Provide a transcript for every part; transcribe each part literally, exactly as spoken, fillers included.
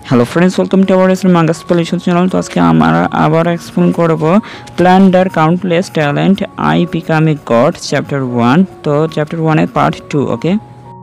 Hello friends, welcome to our manga solution channel. তো আজকে আমরা আবার এক্সপ্লেন করব plunder countless talent I become a god chapter one. তো চ্যাপ্টার ওয়ানের পার্ট টু। ওকে,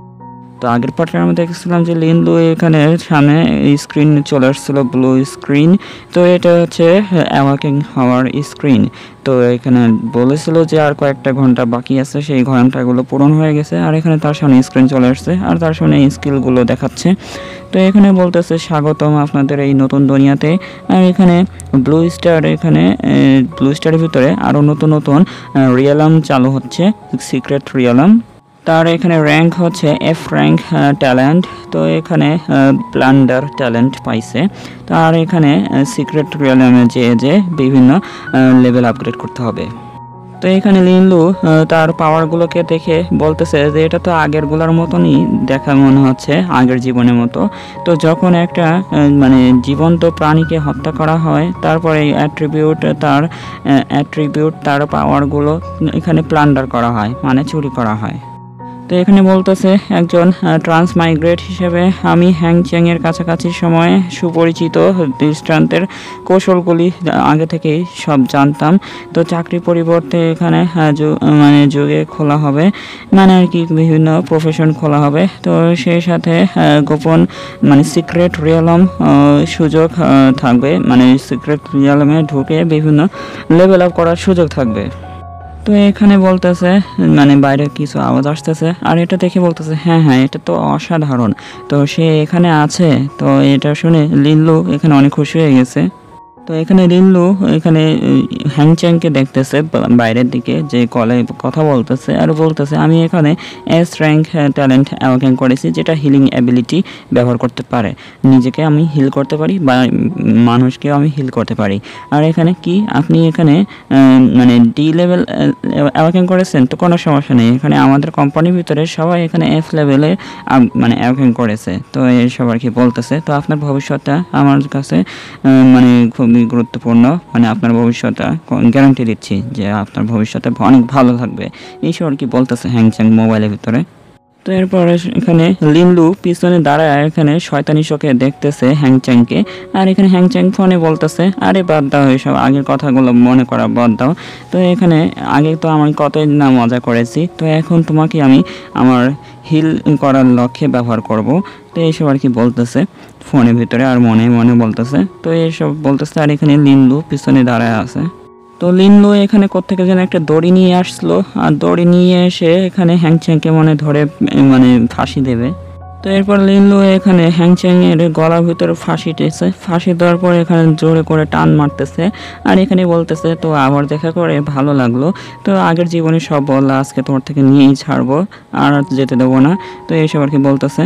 তো আগের পার্টে আমরা দেখেছিলাম যে লিনলু এখানে সামনে স্ক্রিন চলে আসছিল, ব্লু স্ক্রিন। তো এটা হচ্ছে অ্যাওয়াকিং হওয়ার স্ক্রিন। তো এখানে বলেছিল যে আর কয়েকটা ঘন্টা বাকি আছে, সেই ঘন্টাগুলো পূরণ হয়ে গেছে। আর এখানে তার সামনে স্ক্রিন চলে আসছে আর তার সামনে স্কিলগুলো দেখাচ্ছে। তো এখানে বলতেছে স্বাগতম আপনাদের এই নতুন দুনিয়াতে। আর এখানে ব্লু স্টার, এখানে ব্লু স্টারের ভিতরে আরও নতুন নতুন রিয়েলাম চালু হচ্ছে, সিক্রেট রিয়েলাম। তার এখানে র্যাঙ্ক হচ্ছে এফ র্যাঙ্ক ট্যালেন্ট। তো এখানে প্ল্যান্ডার ট্যালেন্ট পাইছে। তার এখানে সিক্রেট রিয়েলামে যে যে বিভিন্ন লেভেল আপগ্রেড করতে হবে। তো এখানে লিনলু তার পাওয়ারগুলোকে দেখে বলতেছে যে এটা তো আগেরগুলোর মতনই দেখা মনে হচ্ছে, আগের জীবনের মতো। তো যখন একটা মানে জীবন্ত প্রাণীকে হত্যা করা হয়, তারপরে অ্যাট্রিবিউট তার অ্যাট্রিবিউট তার পাওয়ারগুলো এখানে প্লান্ডার করা হয়, মানে চুরি করা হয়। তো এখানে বলতেছে একজন ট্রান্সমাইগ্রেট হিসেবে আমি হ্যাংচ্যাং এর কাছাকাছি সময়ে সুপরিচিত দৃষ্টান্তের কৌশলগুলি আগে থেকেই সব জানতাম। তো চাকরি পরিবর্তে এখানে মানে যুগে খোলা হবে, মানে আর কি বিভিন্ন প্রফেশন খোলা হবে। তো সেই সাথে গোপন মানে সিক্রেট রিয়েলাম সুযোগ থাকবে, মানে সিক্রেট রিয়েলামে ঢুকে বিভিন্ন লেভেল আপ করার সুযোগ থাকবে। তো এখানে বলতেছে মানে বাইরে কিছু আওয়াজ আসতেছে, আর এটা দেখে বলতেছে হ্যাঁ হ্যাঁ এটা তো অসাধারণ। তো সে এখানে আছে। তো এটা শুনে লিনলু এখানে অনেক খুশি হয়ে গেছে। তো এখানে লিনলু এখানে হ্যাংচ্যাংকে দেখতেছে বাইরের দিকে, যে কলে কথা বলতেছে আর বলতেছে আমি এখানে এস র্যাঙ্ক ট্যালেন্ট অ্যাওয়াকেন করেছি, যেটা হিলিং অ্যাবিলিটি ব্যবহার করতে পারে। নিজেকে আমি হিল করতে পারি বা মানুষকেও আমি হিল করতে পারি। আর এখানে কি আপনি এখানে মানে ডি লেভেল অ্যাওয়াকেন করেছেন? তো কোনো সমস্যা নেই, এখানে আমাদের কোম্পানির ভিতরে সবাই এখানে এফ লেভেলে মানে অ্যাওয়াকেন করেছে। তো এইসব আর কি বলতেছে। তো আপনার ভবিষ্যৎটা আমার কাছে মানে খুব গুরুত্বপূর্ণ, মানে আপনার ভবিষ্যৎটা গ্যারান্টি দিচ্ছি যে আপনার ভবিষ্যতে অনেক ভালো থাকবে, এইসব আর কি বলতেছে হ্যাংচ্যাং মোবাইলের ভিতরে। তো এরপরে এখানে লিনলু পিছনে দাঁড়ায় এখানে শয়তানি চোখে দেখতেছে হ্যাংচ্যাংকে। আর এখানে হ্যাংচ্যাং ফোনে বলতেছে আরে বাদ দাও এইসব আগের কথাগুলো মনে করা বাদ দাও। তো এখানে আগে তো আমি কতই না মজা করেছি, তো এখন তোমাকে আমি আমার হিল করার লক্ষ্যে ব্যবহার করব। তো এইসব আর কি বলতেছে ফোনের ভিতরে, আর মনে মনে বলতেছে। তো এইসব বলতেছে আর এখানে লিনলু পিছনে দাঁড়ায় আছে। তো লিনলু এখানে কোত্থেকে যেন একটা দড়ি নিয়ে আসলো, আর দড়ি নিয়ে এসে এখানে হ্যাংচ্যাংকে মনে ধরে মানে ফাঁসি দেবে। তো এরপর লিনলু এখানে হ্যাংচ্যাংয়ের গলার ভিতরে ফাঁসি টেছে, ফাঁসি দেওয়ার পর এখানে জোরে করে টান মারতেছে। আর এখানে বলতেছে তো আবার দেখা করে ভালো লাগলো, তো আগের জীবনে সব বলা আজকে তোমার থেকে নিয়েই ছাড়বো, আর যেতে দেবো না। তো এইসব আর কি বলতেছে।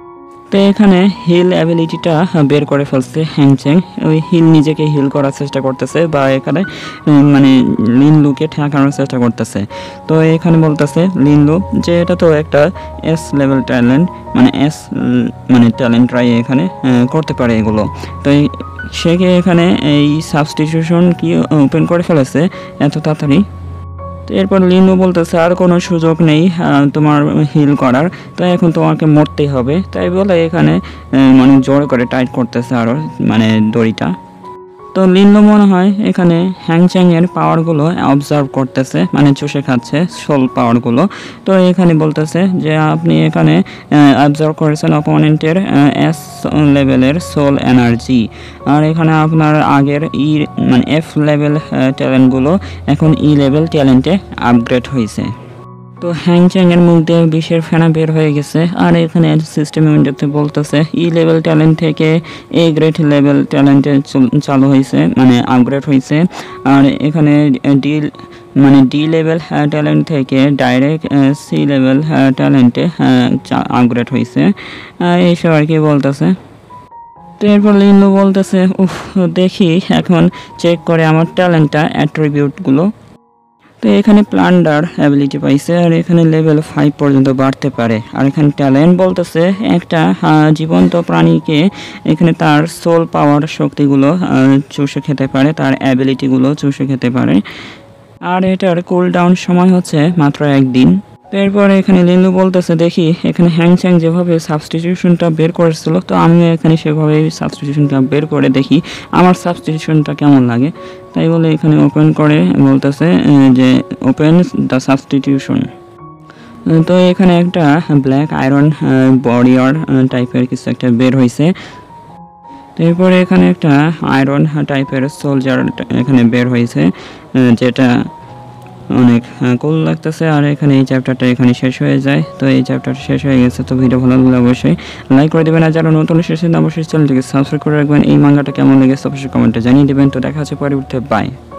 তো এখানে হিল অ্যাবিলিটিটা বের করে ফেলছে হ্যাংচ্যাং, ওই হিল নিজেকে হিল করার চেষ্টা করতেছে বা এখানে মানে লিনলুকে ঠেকানোর চেষ্টা করতেছে। তো এখানে বলতেছে লিনলু যে এটা তো একটা এস লেভেল ট্যালেন্ট, মানে এস মানে ট্যালেন্টরাই এখানে করতে পারে এগুলো। তো সে এখানে এই সাবস্টিটিউশন কি ওপেন করে ফেলেছে এত তাড়াতাড়ি। তো এরপর লিনলু বলতেছে আর কোনো সুযোগ নেই তোমার হিল করার, তো এখন তোমাকে মরতেই হবে। তাই বলে এখানে মানে জোর করে টাইট করতেছে আরও মানে দড়িটা। তো লিনলু মনে হয় এখানে হ্যাংচ্যাংয়ের পাওয়ারগুলো অবজার্ভ করতেছে, মানে চষে খাচ্ছে সোল পাওয়ারগুলো। তো এখানে বলতেছে যে আপনি এখানে অবজার্ভ করেছেন অপোনেন্টের এস লেভেলের সোল এনার্জি, আর এখানে আপনার আগের ই মানে এফ লেভেল ট্যালেন্টগুলো এখন ই লেভেল ট্যালেন্টে আপগ্রেড হয়েছে। তো হ্যাংচ্যাংয়ের মুখ দিয়ে বিষের ফেনা বের হয়ে গেছে। আর এখানে সিস্টেম উইন্ডোতে বলতেছে ই লেভেল ট্যালেন্ট থেকে এ গ্রেড লেভেল ট্যালেন্টে চালু হয়েছে, মানে আপগ্রেড হয়েছে। আর এখানে ডি মানে ডি লেভেল ট্যালেন্ট থেকে ডাইরেক্ট সি লেভেল ট্যালেন্টে আপগ্রেড হয়েছে, এইসব আর কি বলতেছে। তো এরপর লিনলু বলতেছে উফ দেখি এখন চেক করে আমার ট্যালেন্টটা অ্যাট্রিবিউটগুলো। তো এখানে প্লান্ডার অ্যাবিলিটি পাইছে, আর এখানে লেভেল ফাইভ পর্যন্ত বাড়তে পারে। আর এখানে ট্যালেন্ট বলতেছে একটা জীবন্ত প্রাণীকে এখানে তার সোল পাওয়ার শক্তিগুলো চুষে খেতে পারে, তার অ্যাবিলিটিগুলো চুষে খেতে পারে। আর এটার কুল ডাউন সময় হচ্ছে মাত্র একদিন। তো এরপরে এখানে লিন্দু বলতেছে দেখি এখানে হ্যাংচ্যাং যেভাবে সাবস্টিটিউশনটা বের করেছিল তো আমিও এখানে সেভাবে সাবস্টিটিউশনটা বের করে দেখি আমার সাবস্টিটিউশনটা কেমন লাগে। তাই বলে এখানে ওপেন করে বলতেছে যে ওপেন দ্য সাবস্টিটিউশন। তো এখানে একটা ব্ল্যাক আয়রন বডিয়ার টাইপের কিছু একটা বের হয়েছে। তো এরপরে এখানে একটা আয়রন টাইপের সোলজার এখানে বের হয়েছে যেটা অনেক কুল লাগতেছে। আর এখানে এই চ্যাপ্টারটা এখানে শেষ হয়ে যায়। তো এই চ্যাপ্টারটা শেষ হয়ে গেছে। তো ভিডিও ভালো লাগলে অবশ্যই লাইক করে দেবেন, আর যারা নতুন এসেছেন অবশ্যই চ্যানেলটিকে সাবস্ক্রাইব করে রাখবেন। এই মাঙ্গাটা কেমন লেগেছে অবশ্যই কমেন্টে জানিয়ে দেবেন। তো দেখা হচ্ছে পরবর্তীতে, বাই।